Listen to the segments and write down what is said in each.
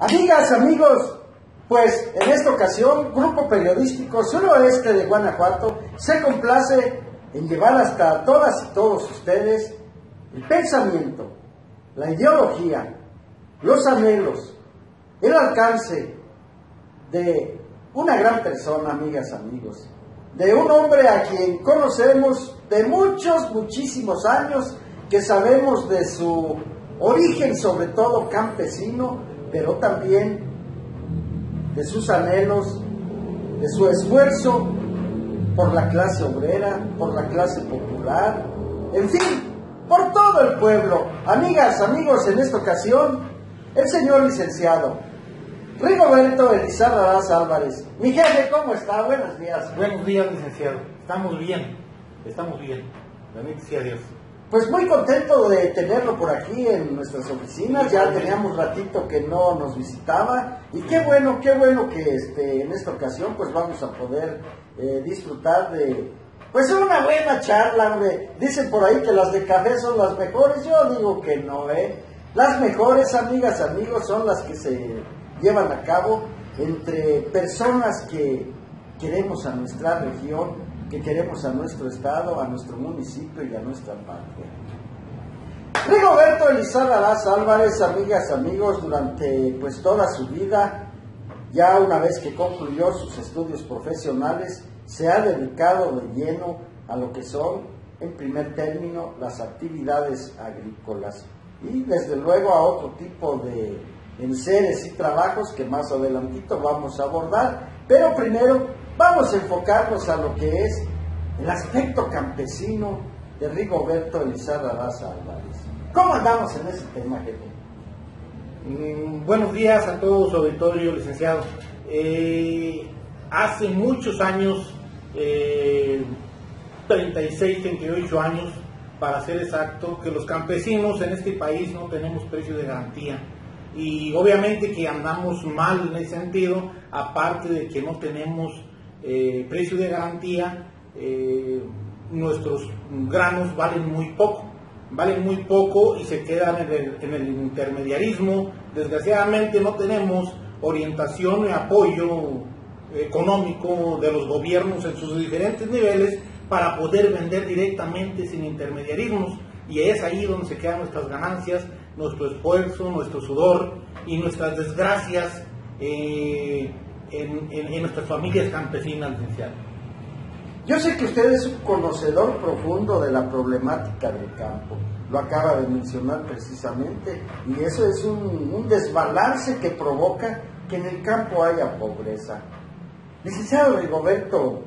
Amigas, amigos, pues en esta ocasión, Grupo Periodístico Suroeste de Guanajuato se complace en llevar hasta todas y todos ustedes el pensamiento, la ideología, los anhelos, el alcance de una gran persona, amigas, amigos, de un hombre a quien conocemos de muchísimos años, que sabemos de su origen, sobre todo campesino, pero también de sus anhelos, de su esfuerzo por la clase obrera, por la clase popular, en fin, por todo el pueblo. Amigas, amigos, en esta ocasión, el señor licenciado Rigoberto Elizarra Álvarez. Mi jefe, ¿cómo está? Buenos días. Buenos días, licenciado. Estamos bien. Bendito sea Dios. Pues muy contento de tenerlo por aquí en nuestras oficinas. Ya teníamos ratito que no nos visitaba y qué bueno que en esta ocasión pues vamos a poder disfrutar de pues una buena charla, hombre. Dicen por ahí que las de café son las mejores. Yo digo que no, Las mejores, amigas, amigos, son las que se llevan a cabo entre personas que queremos a nuestra región, que queremos a nuestro estado, a nuestro municipio y a nuestra patria. Rigoberto Elizarra Álvarez, amigas, amigos, durante pues toda su vida, ya una vez que concluyó sus estudios profesionales, se ha dedicado de lleno a lo que son, en primer término, las actividades agrícolas y desde luego a otro tipo de enseres y trabajos que más adelantito vamos a abordar, pero primero vamos a enfocarnos a lo que es el aspecto campesino de Rigoberto Elizarra Álvarez. ¿Cómo andamos en ese tema, jefe? Buenos días a todo su auditorio, licenciado. Hace muchos años, 36, 38 años, para ser exacto, que los campesinos en este país no tenemos precio de garantía. Y obviamente que andamos mal en ese sentido, aparte de que no tenemos precio de garantía, nuestros granos valen muy poco y se quedan en el intermediarismo. Desgraciadamente no tenemos orientación y apoyo económico de los gobiernos en sus diferentes niveles para poder vender directamente sin intermediarismos, y es ahí donde se quedan nuestras ganancias, nuestro esfuerzo, nuestro sudor y nuestras desgracias en nuestras familias campesinas, licenciado. Yo sé que usted es un conocedor profundo de la problemática del campo, lo acaba de mencionar precisamente, y eso es un desbalance que provoca que en el campo haya pobreza. Licenciado Rigoberto,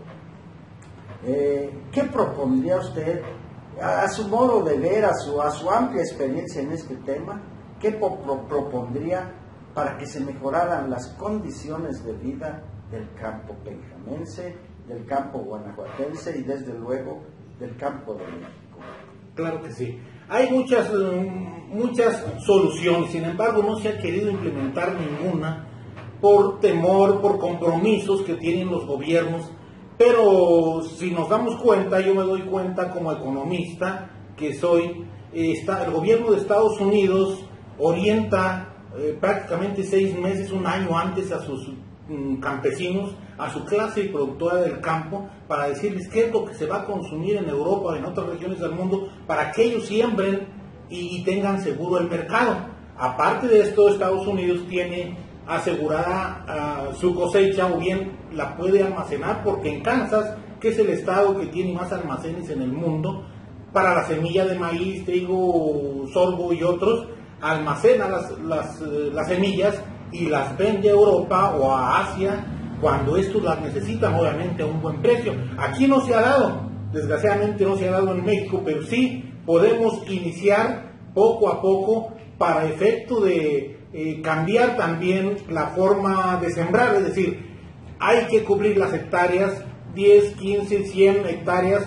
¿qué propondría usted, a su modo de ver, a su amplia experiencia en este tema, qué propondría para que se mejoraran las condiciones de vida del campo penjamense, del campo guanajuatense y desde luego del campo de México? Claro que sí. Hay muchas soluciones, sin embargo no se ha querido implementar ninguna por temor, por compromisos que tienen los gobiernos. Pero si nos damos cuenta, yo me doy cuenta como economista que soy, el gobierno de Estados Unidos orienta prácticamente 6 meses, un año antes a sus campesinos, a su clase productora del campo, para decirles qué es lo que se va a consumir en Europa o en otras regiones del mundo, para que ellos siembren y tengan seguro el mercado. Aparte de esto, Estados Unidos tiene asegurada su cosecha, o bien la puede almacenar, porque en Kansas, que es el estado que tiene más almacenes en el mundo, para la semilla de maíz, trigo, sorgo y otros, almacena las semillas y las vende a Europa o a Asia cuando estos las necesitan, obviamente a un buen precio. Aquí no se ha dado, desgraciadamente no se ha dado en México, pero sí podemos iniciar poco a poco para efecto de cambiar también la forma de sembrar, es decir, hay que cubrir las hectáreas, 10, 15, 100 hectáreas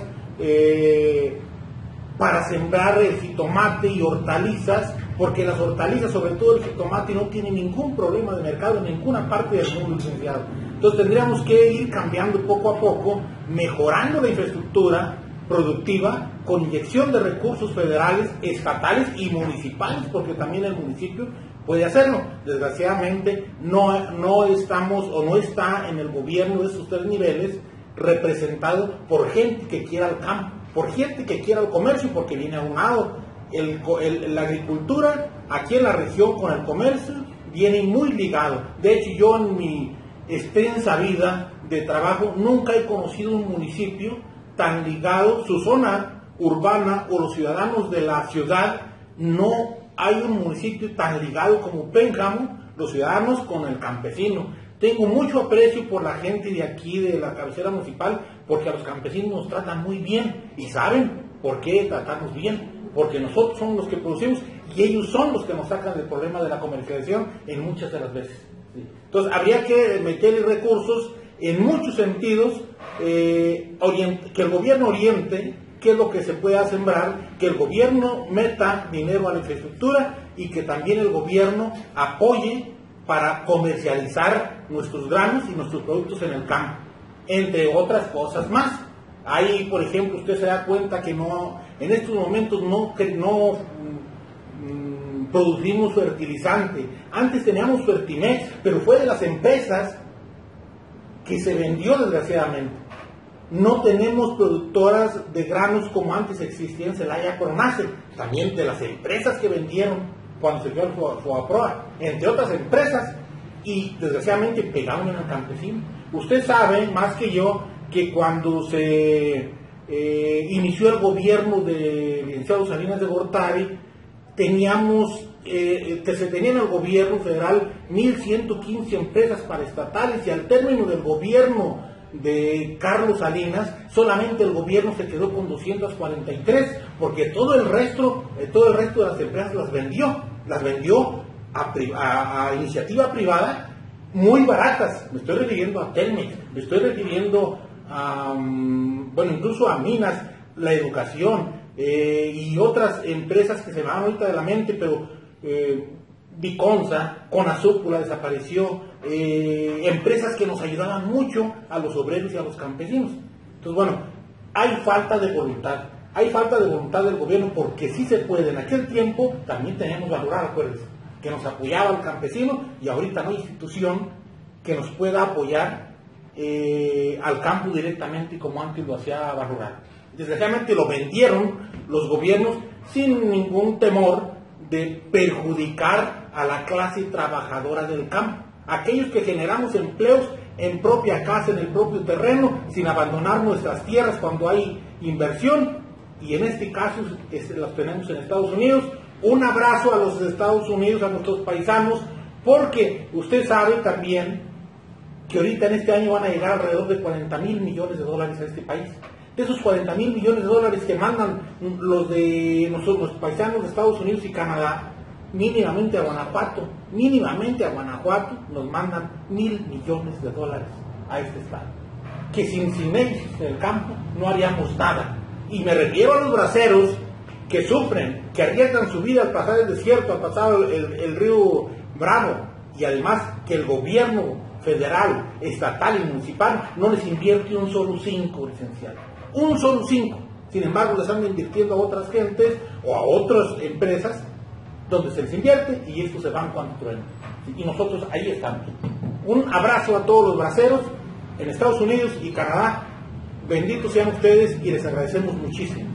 para sembrar el jitomate y hortalizas, porque las hortalizas, sobre todo el jitomate, no tienen ningún problema de mercado en ninguna parte del mundo, licenciado. Entonces tendríamos que ir cambiando poco a poco, mejorando la infraestructura productiva con inyección de recursos federales, estatales y municipales, porque también el municipio puede hacerlo. Desgraciadamente no estamos o no está en el gobierno de esos tres niveles representado por gente que quiera el campo, por gente que quiera el comercio, porque viene aunado. La agricultura aquí en la región con el comercio viene muy ligado. De hecho, yo en mi extensa vida de trabajo nunca he conocido un municipio tan ligado, su zona urbana o los ciudadanos de la ciudad, no hay un municipio tan ligado como Pénjamo, los ciudadanos con el campesino. Tengo mucho aprecio por la gente de aquí, de la cabecera municipal, porque a los campesinos nos tratan muy bien y saben por qué tratarnos bien, porque nosotros somos los que producimos y ellos son los que nos sacan del problema de la comercialización en muchas de las veces. ¿Sí? Entonces habría que meterle recursos en muchos sentidos, que el gobierno oriente qué es lo que se pueda sembrar, que el gobierno meta dinero a la infraestructura y que también el gobierno apoye para comercializar nuestros granos y nuestros productos en el campo, entre otras cosas más. Ahí, por ejemplo, usted se da cuenta que en estos momentos no producimos fertilizante. Antes teníamos Fertimex, pero fue de las empresas que se vendió desgraciadamente. No tenemos productoras de granos como antes existía en Celaya Pronace, también de las empresas que vendieron cuando se dio el FOAPROA, entre otras empresas, y desgraciadamente pegaron en el campesino. Usted sabe más que yo que cuando se inició el gobierno de licenciado Salinas de Gortari, se tenía en el gobierno federal 1.115 empresas paraestatales, y al término del gobierno de Carlos Salinas, solamente el gobierno se quedó con 243, porque todo el resto de las empresas las vendió a iniciativa privada muy baratas. Me estoy refiriendo a Telmex, me estoy refiriendo a, incluso a Minas, la educación, y otras empresas que se me van ahorita de la mente, pero Viconza, Conazúpula desapareció, empresas que nos ayudaban mucho a los obreros y a los campesinos. Entonces, hay falta de voluntad del gobierno, porque sí se puede. En aquel tiempo también teníamos Balural, acuérdense, que nos apoyaba al campesino, y ahorita no hay institución que nos pueda apoyar al campo directamente como antes lo hacía Balural. Desgraciadamente lo vendieron los gobiernos sin ningún temor de perjudicar a la clase trabajadora del campo, aquellos que generamos empleos en propia casa, en el propio terreno, sin abandonar nuestras tierras cuando hay inversión, y en este caso las tenemos en Estados Unidos. Un abrazo a los Estados Unidos, a nuestros paisanos, porque usted sabe también que ahorita en este año van a llegar alrededor de $40,000 millones a este país. De esos $40,000 millones que mandan los paisanos de Estados Unidos y Canadá, mínimamente a Guanajuato nos mandan $1,000 millones a este estado, que sin ellos en el campo no haríamos nada. Y me refiero a los braceros que sufren, que arriesgan su vida al pasar el desierto, al pasar el río Bravo, y además que el gobierno federal, estatal y municipal no les invierte un solo 5, licenciado. Un solo 5. Sin embargo, les andan invirtiendo a otras gentes o a otras empresas donde se les invierte, y estos se van cuando truenan. Y nosotros ahí estamos. Un abrazo a todos los braceros en Estados Unidos y Canadá. Benditos sean ustedes y les agradecemos muchísimo.